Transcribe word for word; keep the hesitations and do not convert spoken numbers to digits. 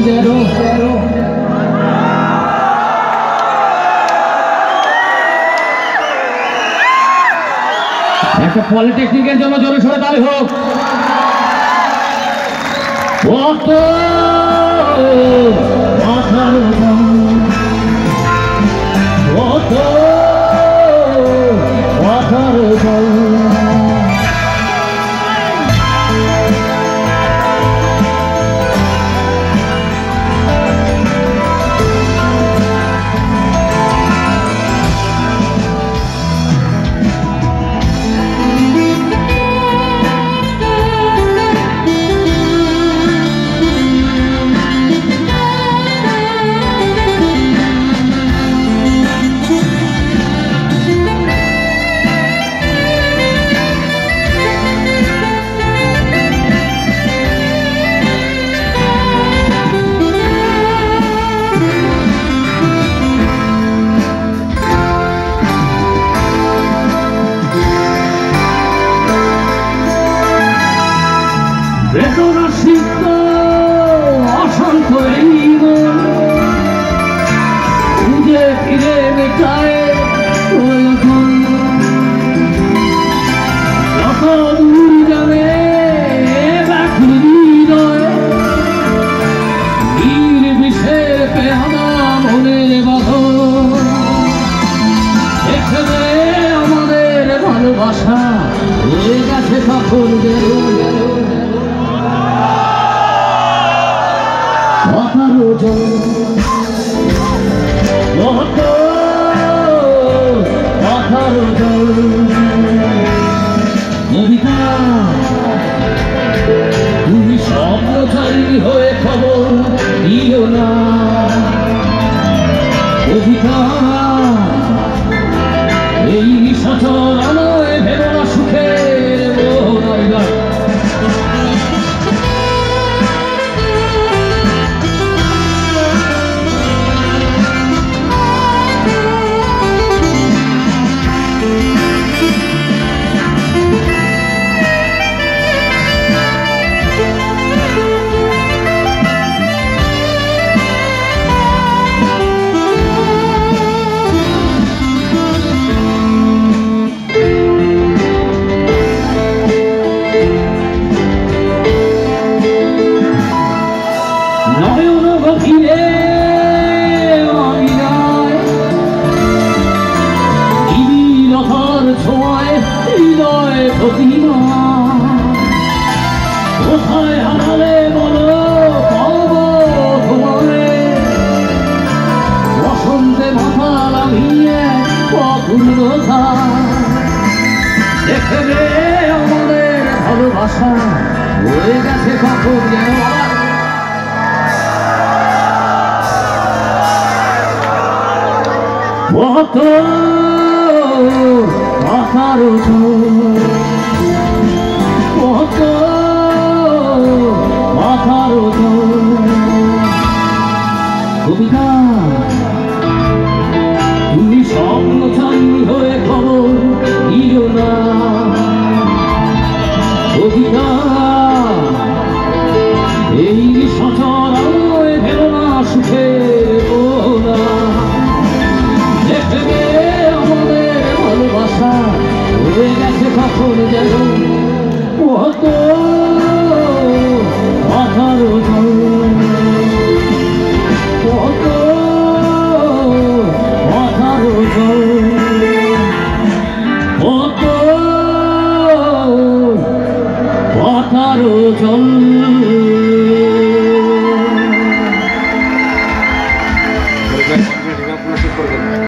যেন একটা পলিটেকনিকের জন্য জোরে সোরে তালি হোক। কত মাথার কত মাথার বেদনা সিদ্ধ অশান্ত এই মন খুঁজে ফিরে মেটায় যত দূর যাবে ব্যাকুল হৃদয় নির্বিষের পেহানা মনের বাঁধন এখানে আমাদের ভালোবাসা হয়ে গেছে তখন তুমি স্বপ্নচারী হয়ে খবর দিও না অধিকার এই নিশাচর আমায় ভেবো না সুখের মোহনা কোথায় হারালে বলো পাব তোমারে বসন্তে মাথা লাভিয়ে অপূর্ণতা দেখবে আমাদের ভালোবাসা হয়ে গেছে কখন যেন কত মাথার কত মাথার কবিতা তুমি স্বপ্নচারী হয়ে খবর দিও না কবিতা এই সচর আলোয় ভেবো না সুখের মোহনা দেখবে আমাদের ভালোবাসা হয়ে গেছে কখন যেন